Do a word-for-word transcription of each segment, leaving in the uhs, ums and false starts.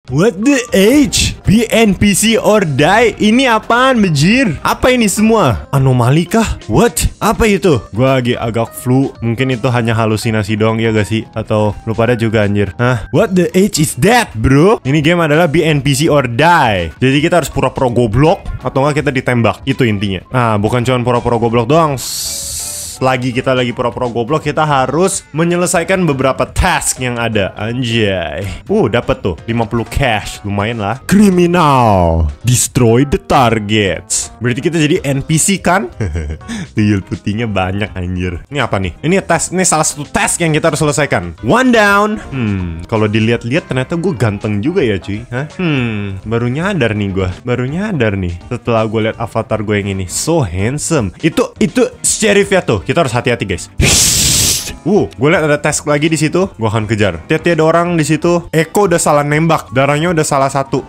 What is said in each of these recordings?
What the H? Be N P C or die? Ini apaan, bejir? Apa ini semua? Anomali kah? What? Apa itu? Gua lagi agak flu. Mungkin itu hanya halusinasi doang ya gak sih? Atau lu pada juga anjir? Hah? What the H is that, bro? Ini game adalah be N P C or die. Jadi kita harus pura-pura goblok atau enggak kita ditembak. Itu intinya. Nah, bukan cuma pura-pura goblok doang. Lagi kita lagi pura-pura goblok, kita harus menyelesaikan beberapa task yang ada. Anjay. Uh, dapat tuh lima puluh cash, lumayan lah. Kriminal, destroy the targets. Berarti kita jadi N P C kan? Tuyul putihnya banyak anjir. Ini apa nih? Ini tes, ini salah satu tes yang kita harus selesaikan. One down. Hmm, kalau dilihat-lihat ternyata gue ganteng juga ya cuy. Hah? Hmm, baru nyadar nih gue. Baru nyadar nih setelah gue lihat avatar gue yang ini. So handsome. Itu itu sheriff ya tuh. Kita harus hati-hati guys. Uh, gue liat ada task lagi di situ. Gue akan kejar. Tiap-tiap ada orang di situ. Eko udah salah nembak. Darahnya udah salah satu.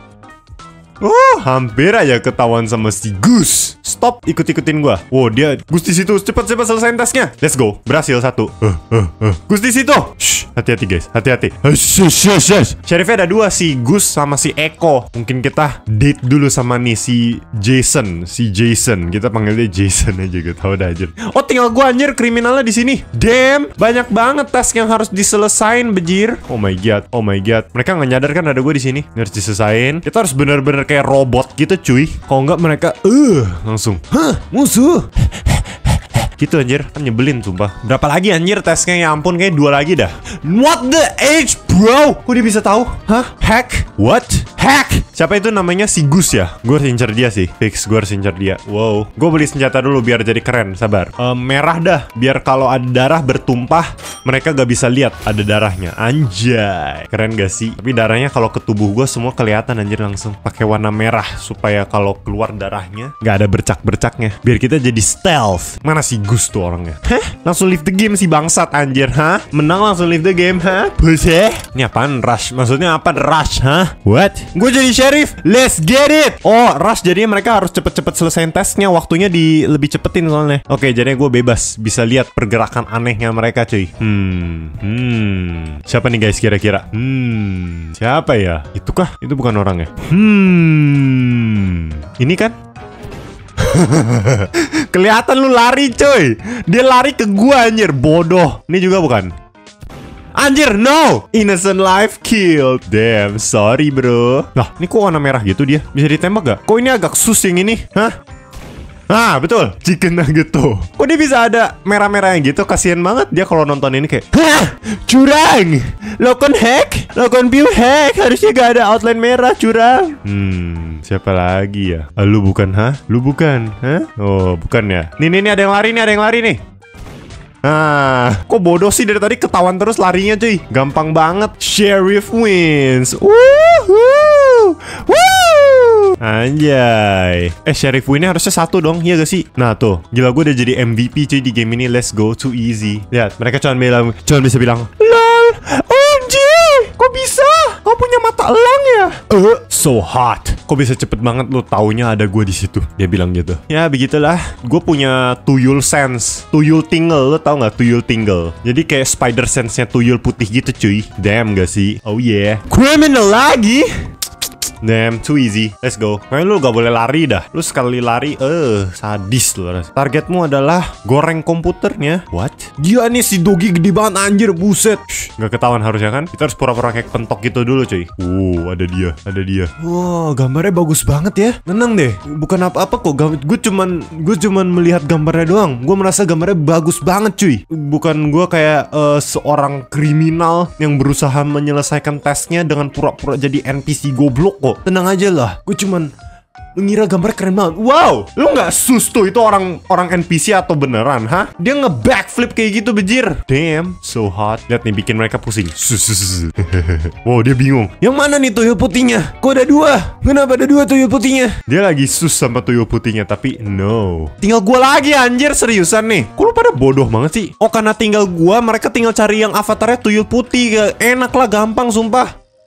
Oh, hampir aja ketahuan sama si Gus. Stop, ikut-ikutin gua. Wow, dia Gus di situ. Cepat-cepat selesaiin tasnya. Let's go. Berhasil satu. Uh, uh, uh. Gus di situ. Shh, hati-hati guys, hati-hati. Sheriffnya ada dua, si Gus sama si Eko. Mungkin kita date dulu sama nih si Jason, si Jason. Kita panggil dia Jason aja, gak tau dah aja. Oh, tinggal gua anjir kriminalnya di sini. Damn, banyak banget task yang harus diselesain, bejir. Oh my god, oh my god. Mereka nggak nyadar kan ada gue di sini. Harus diselesain. Kita harus bener-bener kayak robot gitu cuy. Kalau nggak mereka uh langsung hah musuh gitu anjir, kan nyebelin sumpah. Berapa lagi anjir tesnya, ya ampun, kayak dua lagi dah. What the H bro? Kok dia bisa tahu? Hah? Hack? What? Hack? Siapa itu namanya? Si Gus ya? Gue harus incer dia sih. Fix, gue harus incer dia. Wow. Gue beli senjata dulu biar jadi keren. Sabar. uh, Merah dah. Biar kalau ada darah bertumpah mereka gak bisa lihat ada darahnya. Anjay. Keren gak sih? Tapi darahnya kalau ke tubuh gue semua kelihatan anjir langsung. Pakai warna merah supaya kalau keluar darahnya gak ada bercak-bercaknya. Biar kita jadi stealth. Mana si Gus tuh orangnya? Hah? Langsung leave the game si bangsat anjir. Hah? Menang langsung leave the game. Hah? Buset. Ini apaan? Rush? Maksudnya apa? Rush? Hah? What? Gue jadi sheriff. Let's get it. Oh, rush jadinya mereka harus cepet-cepet selesaiin tesnya. Waktunya di lebih cepetin soalnya. Oke, jadi gue bebas bisa lihat pergerakan anehnya mereka cuy. Hmm. Hmm. Siapa nih guys kira-kira? Hmm. Siapa ya? Itu kah? Itu bukan orangnya. Hmm. Ini kan? Kelihatan lu lari coy. Dia lari ke gua anjir. Bodoh. Ini juga bukan. Anjir, no! Innocent life killed. Damn, sorry bro. Nah, ini kok warna merah gitu dia? Bisa ditembak gak? Kok ini agak sus yang ini? Hah? Ah, betul. Chicken nugget tuh. Kok dia bisa ada merah-merah yang gitu? Kasian banget dia kalau nonton ini kayak, hah? Curang! Lakukan hack? Lakukan view hack? Harusnya gak ada outline merah, curang. Hmm, siapa lagi ya? Ah, lu bukan, hah? Lu bukan, hah? Oh, bukan ya? Nih, nih, nih, ada yang lari nih, ada yang lari nih. Nah, kok bodoh sih dari tadi ketahuan terus larinya cuy. Gampang banget. Sheriff wins. Woohoo! Woo! Anjay. Eh, Sheriff winnya harusnya satu dong, iya gak sih? Nah tuh, gila gue udah jadi M V P cuy di game ini. Let's go, too easy. Lihat, mereka cuma bilang, cuma bisa bilang, lol, O M G, kok bisa? Kau punya mata elang ya? Uh, so hot. Kok bisa cepet banget lu taunya ada gue di situ? Dia bilang gitu. Ya begitulah. Gue punya tuyul sense, tuyul tingle. Lu tau nggak tuyul tingle? Jadi kayak spider sense-nya tuyul putih gitu cuy. Damn gak sih? Oh yeah. Criminal lagi. Damn, too easy. Let's go. Kayaknya lu gak boleh lari dah. Lu sekali lari, eh, uh, sadis lu. Targetmu adalah goreng komputernya. What? Gila nih si Dogi gede banget anjir, buset. Shh, gak ketahuan harusnya kan? Kita harus pura-pura kayak pentok gitu dulu cuy. Uh, ada dia, ada dia. Wow, gambarnya bagus banget ya. Tenang deh, bukan apa-apa kok. Gue cuman, gue cuman melihat gambarnya doang. Gue merasa gambarnya bagus banget cuy. Bukan gue kayak uh, seorang kriminal yang berusaha menyelesaikan tesnya dengan pura-pura jadi N P C goblok kok. Tenang aja lah, gue cuman mengira gambar keren banget. Wow, lu nggak sus tuh itu orang orang N P C atau beneran, hah? Dia nge-backflip kayak gitu bejir. Damn, so hot. Lihat nih, bikin mereka pusing. Sus, sus, sus. Wow, dia bingung. Yang mana nih tuyul putihnya? Kok ada dua? Kenapa ada dua tuyul putihnya? Dia lagi sus sama tuyul putihnya, tapi no. Tinggal gua lagi anjir, seriusan nih. Kok lu pada bodoh banget sih? Oh, karena tinggal gua, mereka tinggal cari yang avatarnya tuyul putih. Enak lah, gampang sumpah.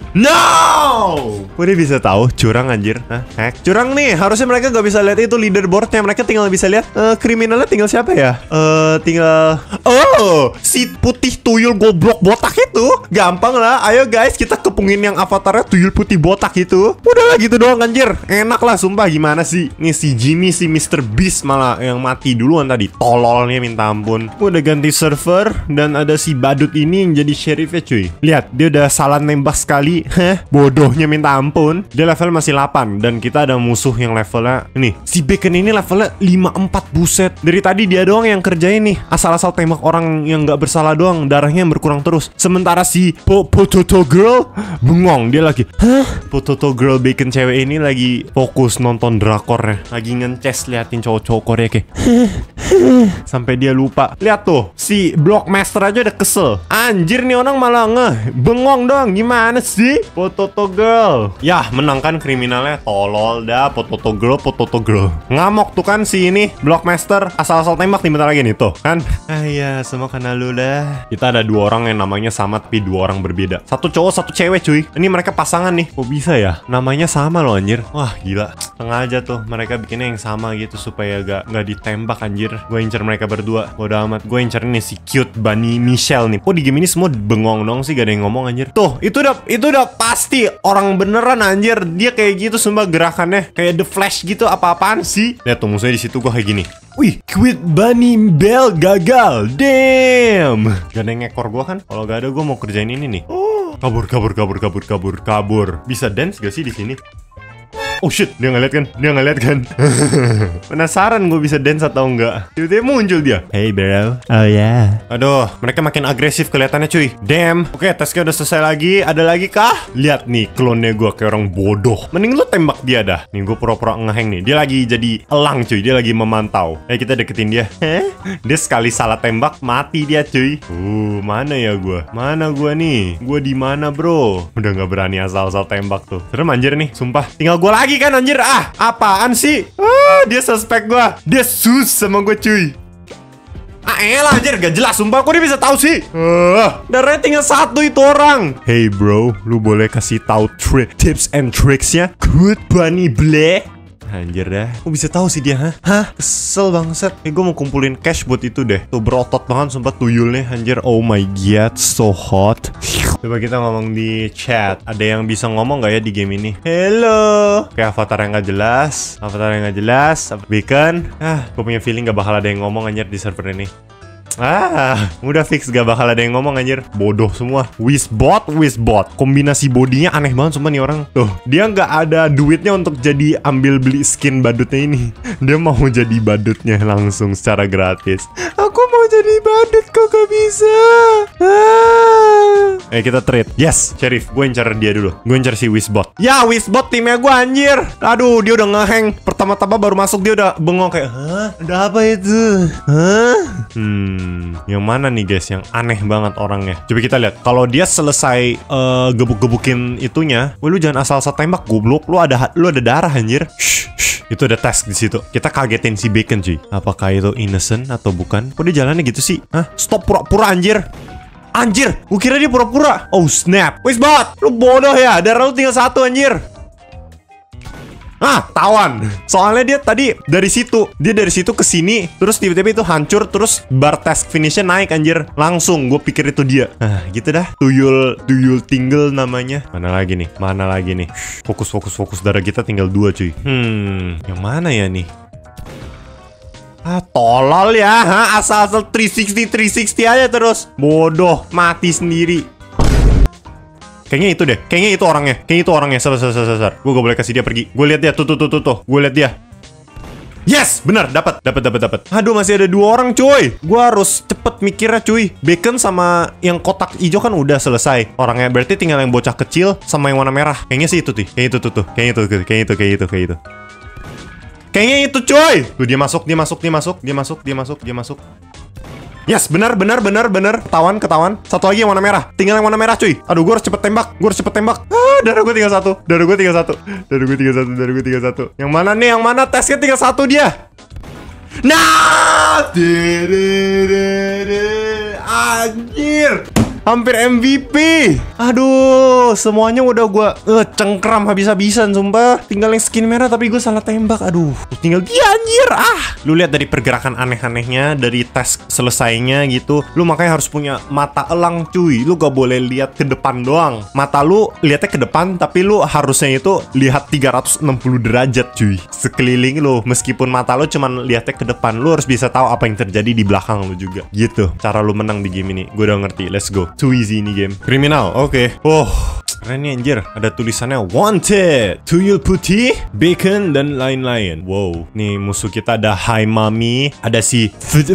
No! Kok dia bisa tahu? Curang anjir. Hah? Hack? Curang nih. Harusnya mereka gak bisa lihat itu leaderboardnya. Mereka tinggal bisa lihat uh, kriminalnya tinggal siapa ya? Eh uh, tinggal oh, si putih tuyul goblok botak itu. Gampang lah. Ayo guys, kita kepungin yang avatarnya tuyul putih botak itu. Udah lah gitu doang anjir. Enak lah sumpah, gimana sih? Nih si Jimmy, si mister Beast malah yang mati duluan tadi. Tololnya minta ampun. Udah ganti server dan ada si badut ini yang jadi sheriffnya cuy. Lihat, dia udah salah nembak sekali. Heh, bodohnya minta ampun. Dia level masih delapan dan kita ada musuh yang levelnya ini. Si Bacon ini levelnya lima puluh empat, buset. Dari tadi dia doang yang kerjain nih. Asal-asal tembak orang yang nggak bersalah doang, darahnya yang berkurang terus. Sementara si po Potato Girl bengong, dia lagi, hah? Potato Girl Bacon cewek ini lagi fokus nonton drakornya. Lagi ngences liatin cowok-cowok Korea kayak sampai dia lupa. Lihat tuh, si Blockmaster aja udah kesel. Anjir nih orang malah ngeh, bengong dong. Gimana sih? Potato Girl. Yah, menangkan kriminalnya. Tolol dah, Potato Girl, Potato Girl. Ngamok tuh kan si ini Blockmaster, asal-asal tembak nih bentar lagi nih tuh kan. Ah ya, semua kenal lu lah. Kita ada dua orang yang namanya sama tapi dua orang berbeda. Satu cowok, satu cewek cuy. Ini mereka pasangan nih. Kok bisa ya? Namanya sama loh anjir. Wah gila. Sengaja tuh mereka bikinnya yang sama gitu supaya gak, gak ditembak anjir. Gue incer mereka berdua. Bodo amat. Gue incer nih si cute Bunny Michelle nih. Kok di game ini semua bengong dong sih, gak ada yang ngomong anjir. Tuh, itu udah itu udah pasti orang beneran anjir. Dia kayak gitu sumpah gerakannya kayak The Flash gitu. Apa-apaan sih? Lihat tuh musuhnya di situ gue kayak gini. Wih, quit Bunny Bell gagal. Damn. Gak ada yang ngekor gue kan? Kalau gak ada gue mau kerjain ini nih. Oh, kabur kabur kabur kabur kabur kabur. Bisa dance gak sih di sini? Oh shit, dia ngeliat kan? Dia ngeliat kan? Penasaran gue bisa dance atau enggak. Tiba-tiba muncul dia. Hey bro. Oh yeah. Aduh, mereka makin agresif kelihatannya cuy. Damn. Oke, tesnya udah selesai lagi. Ada lagi kah? Lihat nih, klonnya gue kayak orang bodoh. Mending lu tembak dia dah. Nih gue pura-pura ngeheng nih. Dia lagi jadi elang cuy. Dia lagi memantau. Ayo kita deketin dia. Heh? Dia sekali salah tembak mati dia cuy. Uh, mana ya gue? Mana gue nih? Gue di mana bro? Udah nggak berani asal-asal tembak tuh. Serem anjir nih, sumpah. Tinggal gue lagi kan anjir. Ah, apaan sih? Ah, dia suspek gua. Dia sus sama gue cuy. Ah elah anjir, gak jelas sumpah. Kok dia bisa tahu sih? Uh, darahnya tinggal satu itu orang. Hey bro, lu boleh kasih tahu trick, tips and tricksnya? Good Bunny Bleh. Anjir dah. Kok bisa tahu sih dia, hah? Hah? Kesel bangset. Eh, gue mau kumpulin cash buat itu deh. Tuh berotot banget sumpah tuyulnya, anjir. Oh my god, so hot. Coba kita ngomong di chat. Ada yang bisa ngomong gak ya di game ini? Hello. Kayak avatar yang gak jelas. Avatar yang gak jelas. Bacon. Ah, gue punya feeling gak bakal ada yang ngomong anjir di server ini. Ah, udah fix gak bakal ada yang ngomong anjir. Bodoh semua. Wizbot, Wizbot. Kombinasi bodinya aneh banget sumpah nih orang. Tuh, dia nggak ada duitnya untuk jadi ambil beli skin badutnya ini. Dia mau jadi badutnya langsung secara gratis. Aku mau jadi badut kok gak bisa. Ah. Eh kita trade. Yes, Sheriff. Gue incar dia dulu. Gue incar si Wizbot. Ya, Wizbot timnya gue anjir. Aduh, dia udah ngeheng. Pertama-tama baru masuk dia udah bengong kayak, hah? Ada apa itu? Hah? Hmm. Hmm, yang mana nih guys yang aneh banget orangnya? Coba kita lihat. Kalau dia selesai uh, gebuk-gebukin itunya, wah lu jangan asal-asal tembak goblok. Lu ada lu ada darah anjir. Shh, shh. Itu ada task di situ. Kita kagetin si Bacon cuy. Apakah itu innocent atau bukan? Kok dia jalannya gitu sih? Hah? Stop pura-pura anjir. Anjir, gua kira dia pura-pura. Oh snap. Wizbot, lu bodoh ya. Darah lu tinggal satu anjir. Ah, tawan. Soalnya dia tadi dari situ, dia dari situ ke sini, terus tiba-tiba itu hancur, terus bar task finishnya naik anjir. Langsung gue pikir itu dia. Ah, gitu dah. Tuyul, tuyul tinggal namanya. Mana lagi nih? Mana lagi nih? Fokus, fokus, fokus. Darah kita tinggal dua cuy. Hmm, yang mana ya nih? Ah, tolol ya. Hah? Asal-asal tiga enam nol, tiga enam nol aja terus. Bodoh, mati sendiri. Kayaknya itu deh, kayaknya itu orangnya, kayaknya itu orangnya. Sabar, sabar, sabar, sabar. Gue gak boleh kasih dia pergi. Gue lihat dia, tuh, tuh, tuh, tuh, tuh. Gue lihat dia. Yes, benar, dapat, dapat, dapat, dapat. Aduh, masih ada dua orang, cuy. Gue harus cepet mikirnya, cuy. Bacon sama yang kotak hijau kan udah selesai. Orangnya berarti tinggal yang bocah kecil sama yang warna merah. Kayaknya sih itu tuh, kayak itu tuh, tuh, kayak itu, kayak itu, kayak itu, kayak itu. Kayaknya itu, cuy. Tuh dia masuk, dia masuk, dia masuk, dia masuk, dia masuk, dia masuk. Yes, benar, benar, benar, benar. Ketahuan, ketahuan. Satu lagi yang warna merah. Tinggal yang warna merah, cuy. Aduh, gue harus cepet tembak. Gue harus cepet tembak. Ah, darah gue tinggal satu. Darah gue tinggal satu. Darah gue tinggal satu. Darah gue tinggal satu. Yang mana nih? Yang mana? Tesnya tinggal satu dia. Nah, anjir. Hampir M V P. Aduh, semuanya udah gue uh, cengkram habis-habisan sumpah. Tinggal yang skin merah tapi gue salah tembak. Aduh, tinggal dia anjir. Ah, lu lihat dari pergerakan aneh-anehnya, dari tes selesainya gitu. Lu makanya harus punya mata elang cuy. Lu gak boleh lihat ke depan doang. Mata lu lihatnya ke depan, tapi lu harusnya itu lihat tiga ratus enam puluh derajat cuy. Sekeliling lu, meskipun mata lu cuman lihatnya ke depan, lu harus bisa tahu apa yang terjadi di belakang lu juga. Gitu cara lu menang di game ini. Gue udah ngerti. Let's go. Too easy ini game. Kriminal. Oke. Okay. Oh, keren nih anjir. Ada tulisannya wanted, tuyul putih, bacon, dan lain-lain. Wow. Nih musuh kita ada Hi Mami, ada si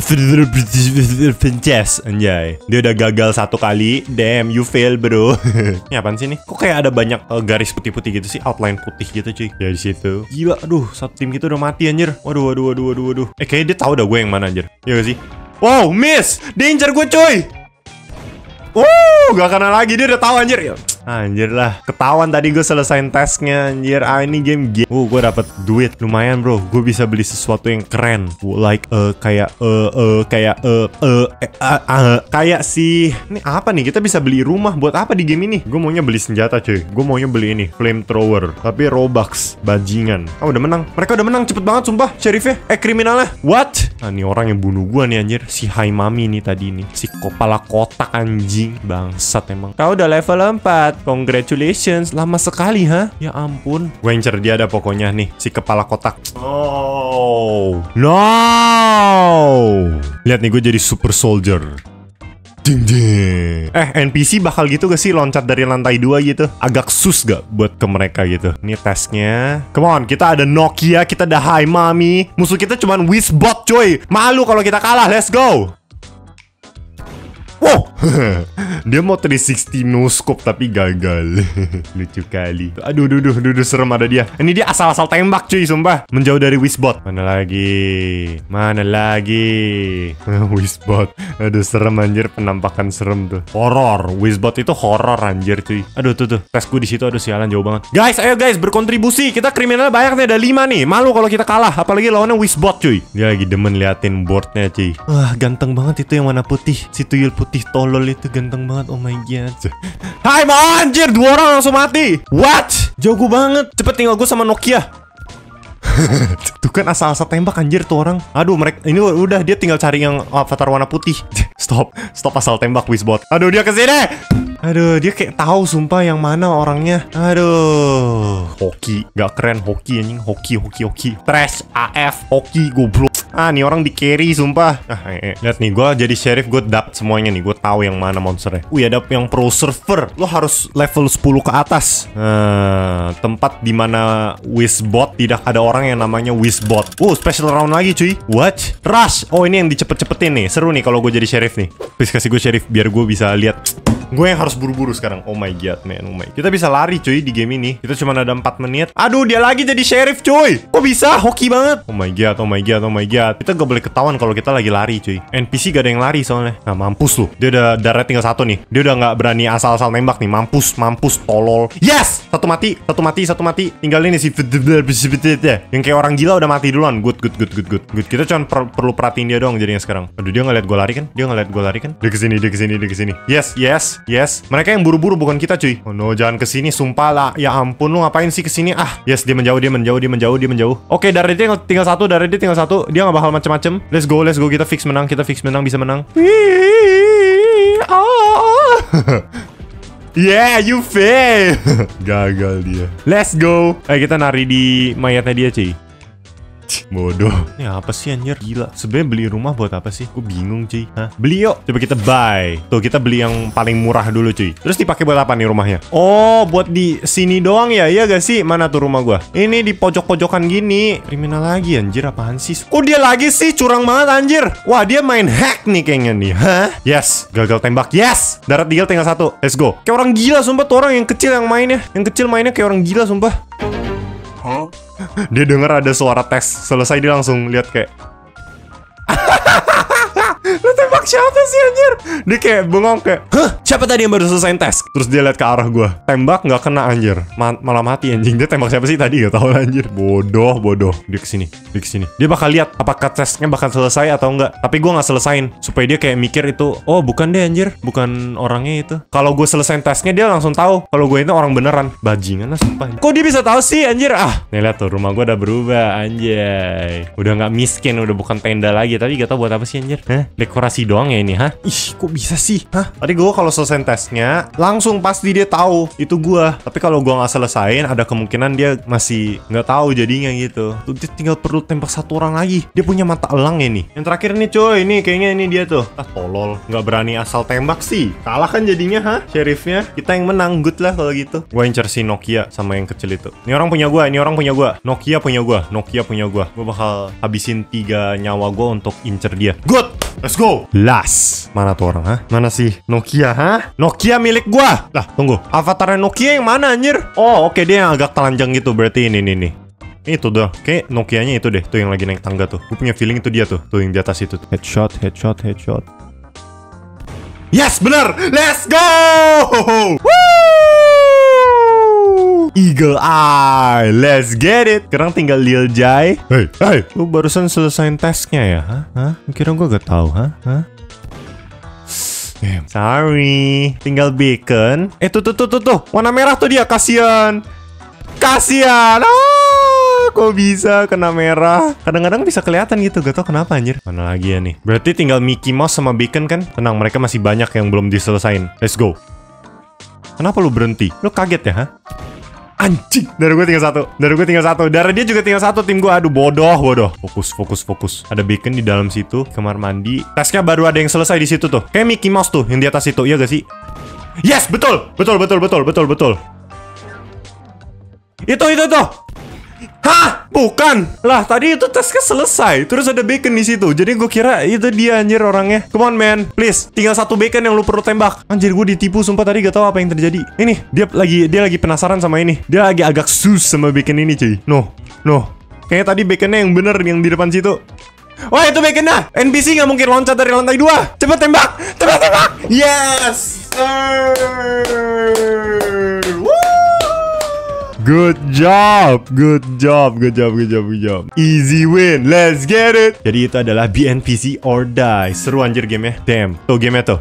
Princess anjay. Dia udah gagal satu kali. Damn, you fail bro. Ini apaan sih nih? Kok kayak ada banyak uh, garis putih-putih gitu sih, outline putih gitu cuy. Ya di situ. Gila, aduh, satu tim kita udah mati anjir. Waduh, waduh, waduh, waduh, waduh. Eh kayaknya dia tahu dah gue yang mana anjir. Ya gak sih? Wow, miss. Dia incar gue coy. Wow, gak kena lagi. Dia udah tahu anjir. Anjir lah, ketahuan tadi gue selesain tasknya anjir. Ah ini game game. Uh, gue dapet duit lumayan bro. Gue bisa beli sesuatu yang keren. Like uh, kayak uh, uh, kayak uh, uh, uh, uh, kayak si ini apa nih? Kita bisa beli rumah buat apa di game ini? Gue maunya beli senjata cuy. Gue maunya beli ini flamethrower. Tapi Robux bajingan. Oh udah menang. Mereka udah menang cepet banget sumpah. Sheriffnya, eh kriminalnya. What? Nah ini orang yang bunuh gue nih anjir. Si Hi Mami nih tadi nih. Si kepala kotak anjing. Bangsat emang. Kau udah level empat. Congratulations, lama sekali ha? Ya ampun. Gue incer dia ada pokoknya nih, si kepala kotak. Oh no. Lihat nih gue jadi super soldier. Ding ding. Eh N P C bakal gitu gak sih loncat dari lantai dua gitu? Agak sus gak buat ke mereka gitu? Ini tesnya. Come on, kita ada Nokia, kita ada Hi Mami. Musuh kita cuman Wizbot coy. Malu kalau kita kalah, let's go. Wow. Dia mau tiga enam nol no scope tapi gagal. Lucu kali. Aduh, duh, duh, duh, duh, serem ada dia. Ini dia asal-asal tembak cuy, sumpah. Menjauh dari Wizbot. Mana lagi? Mana lagi? Wizbot. Aduh, serem anjir, penampakan serem tuh. Horor. Wizbot itu horor anjir cuy. Aduh, tuh tuh. Tesku di situ, aduh sialan jauh banget. Guys, ayo guys, berkontribusi. Kita kriminal banyak nih, ada lima nih. Malu kalau kita kalah, apalagi lawannya Wizbot cuy. Dia lagi demen liatin boardnya cuy. Wah, ganteng banget itu yang warna putih. Si tuyul putih tolol itu ganteng banget. Oh my god. Hai mau anjir, dua orang langsung mati. What? Jago banget. Cepet tinggal gue sama Nokia. Tuh kan asal-asal tembak anjir tuh orang. Aduh mereka ini udah dia tinggal cari yang avatar warna putih. Stop. Stop asal tembak Wizbot. Aduh dia kesini. Aduh, dia kayak tahu sumpah yang mana orangnya. Aduh. Hoki, gak keren hoki anjing. Hoki, hoki, hoki. Trash A F, hoki, goblok. Ah, nih orang di carry sumpah. Ah, eh, eh. Lihat nih, gue jadi sheriff, gue dap semuanya nih. Gue tahu yang mana monsternya. Wih, ada yang pro server. Lo harus level sepuluh ke atas. Nah, tempat dimana Wizbot tidak ada orang yang namanya Wizbot. Uh, special round lagi cuy. What? Rush. Oh, ini yang dicepet-cepetin nih. Seru nih kalau gue jadi sheriff nih. Please kasih gue sheriff biar gue bisa lihat. Gue yang harus buru-buru sekarang. Oh my god, man. Oh my. Kita bisa lari cuy di game ini. Kita cuma ada empat menit. Aduh, dia lagi jadi sheriff cuy. Kok bisa? Hoki banget. Oh my god, oh my god, oh my god. Kita gak boleh ketahuan kalau kita lagi lari cuy. N P C gak ada yang lari soalnya. Nah, mampus lu. Dia udah darah tinggal satu nih. Dia udah gak berani asal-asal nembak nih. Mampus, mampus, tolol. Yes! Satu mati, satu mati, satu mati. Tinggal ini si yang kayak orang gila udah mati duluan. Good, good, good, good, good. Good. Kita cuma per perlu perhatiin dia doang jadinya sekarang. Aduh, dia ngeliat gue lari kan? Dia ngeliat gue lari kan? Dia kesini, dia kesini, dia kesini. Yes, yes. Yes, mereka yang buru-buru bukan kita cuy. Oh no, jangan kesini, sumpah lah. Ya ampun, lu ngapain sih kesini? Ah, yes, dia menjauh, dia menjauh, dia menjauh, dia menjauh. Oke, darah dia tinggal, tinggal satu, darah dia tinggal satu. Dia nggak bakal macem-macem. Let's go, let's go, kita fix menang, kita fix menang, bisa menang. Yeah, you fail. Gagal dia. Let's go. Ayo kita nari di mayatnya dia cuy. Bodoh. Ini apa sih anjir? Gila. Sebenarnya beli rumah buat apa sih? Gue bingung cuy. Hah? Beli yuk. Coba kita buy. Tuh kita beli yang paling murah dulu cuy. Terus dipakai buat apa nih rumahnya? Oh, buat di sini doang ya? Iya gak sih? Mana tuh rumah gue? Ini di pojok-pojokan gini. Kriminal lagi anjir, apaan sih? Kok dia lagi sih? Curang banget anjir. Wah, dia main hack nih kayaknya nih. Hah? Yes. Gagal tembak. Yes. Darat tinggal tinggal satu. Let's go. Kayak orang gila sumpah tuh orang yang kecil yang mainnya. Yang kecil mainnya kayak orang gila sumpah. Huh? Dia denger ada suara tes. Selesai dia langsung lihat kayak lu tembak tembak siapa sih anjir? Dia kayak bengong kayak, hah? Siapa tadi yang baru selesai tes? Terus dia lihat ke arah gue. Tembak nggak kena anjir. Ma malah mati anjing. Dia tembak siapa sih tadi? Gak tahu anjir. Bodoh, bodoh. Dia kesini, dia kesini. Dia bakal lihat apakah tesnya bakal selesai atau enggak. Tapi gue nggak selesain supaya dia kayak mikir itu, oh bukan deh anjir, bukan orangnya itu. Kalau gue selesain tesnya dia langsung tahu kalau gue itu orang beneran. Bajingan lah sumpah. Kok dia bisa tahu sih anjir? Ah, nih lihat tuh rumah gue udah berubah anjay. Udah nggak miskin, udah bukan tenda lagi. Tapi gak tau buat apa sih anjir? Hah? Dekorasi doang ya ini, hah? Ih, kok bisa sih? Hah? Tadi gue kalau selesai tesnya langsung pasti dia tahu itu gue. Tapi kalau gue nggak selesain, ada kemungkinan dia masih nggak tahu jadinya gitu. Tuh dia tinggal perlu tembak satu orang lagi. Dia punya mata elang ya nih. Yang terakhir nih coy, ini kayaknya ini dia tuh. Ah tolol, nggak berani asal tembak sih. Kalah kan jadinya, hah? Sheriffnya kita yang menang, good lah kalau gitu. Gue incer si Nokia sama yang kecil itu. Ini orang punya gue, ini orang punya gue. Nokia punya gue, Nokia punya gue. Gue bakal habisin tiga nyawa gue untuk incer dia. Good, let's go. Last. Mana tuh orang, hah? Mana sih Nokia, hah? Nokia milik gue. Lah, tunggu. Avatarnya Nokia yang mana anjir? Oh, oke, dia yang agak telanjang gitu. Berarti ini nih nih. Itu dah, kayak Nokianya itu deh, tuh yang lagi naik tangga tuh. Gue punya feeling itu dia tuh, tuh yang di atas itu. Headshot, headshot, headshot. Yes, bener. Let's go. Woo! Eagle Eye, let's get it. Sekarang tinggal Lil Jai. Hey, hey, lu barusan selesain tesnya ya? Hah? Hah? Kira gue gak tahu, hah? Hah? Damn. Sorry, tinggal Beacon. Eh tuh tuh tuh tuh tuh, warna merah tuh dia, kasian. Kasian. Ah, kok bisa kena merah? Kadang-kadang bisa kelihatan gitu, gak tau kenapa anjir. Mana lagi ya nih? Berarti tinggal Mickey Mouse sama Beacon kan? Tenang, mereka masih banyak yang belum diselesain. Let's go. Kenapa lu berhenti? Lu kaget ya, hah? Anjing, darah gue tinggal satu. Darah gue tinggal satu. Darah dia juga tinggal satu. Tim gue, aduh bodoh, bodoh. Fokus, fokus, fokus. Ada Beacon di dalam situ, kamar mandi. Tesnya baru ada yang selesai di situ tuh. Kayak Mickey Mouse tuh, yang di atas itu, iya gak sih? Yes, betul, betul, betul, betul, betul, betul. Itu, itu, itu. Hah? Bukan. Lah, tadi itu tesnya selesai. Terus ada Beacon di situ. Jadi gue kira itu dia anjir orangnya. Come on, man. Please. Tinggal satu Beacon yang lu perlu tembak. Anjir, gue ditipu. Sumpah tadi gak tahu apa yang terjadi. Ini, dia lagi dia lagi penasaran sama ini. Dia lagi agak sus sama Beacon ini, cuy. No. No. Kayaknya tadi Beaconnya yang bener yang di depan situ. Wah, itu Beaconnya. N P C nggak mungkin loncat dari lantai dua. Cepet tembak. Tembak, tembak. Yes. Woo. Good job, good job, good job, good job, good job. Easy win, let's get it. Jadi itu adalah B N P C or Die. Seru anjir gamenya. Damn, tuh gamenya tuh.